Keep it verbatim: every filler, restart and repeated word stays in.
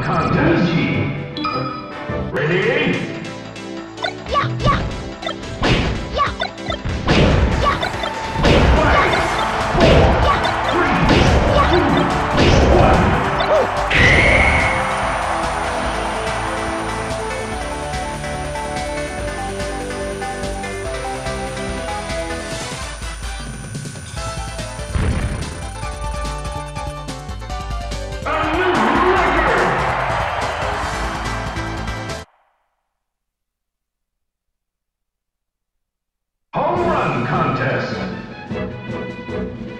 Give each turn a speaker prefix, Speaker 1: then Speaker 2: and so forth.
Speaker 1: contest. Ready?
Speaker 2: Yeah, yeah. Yeah. Yeah.
Speaker 1: Five, four, three, two, one. Home run contest.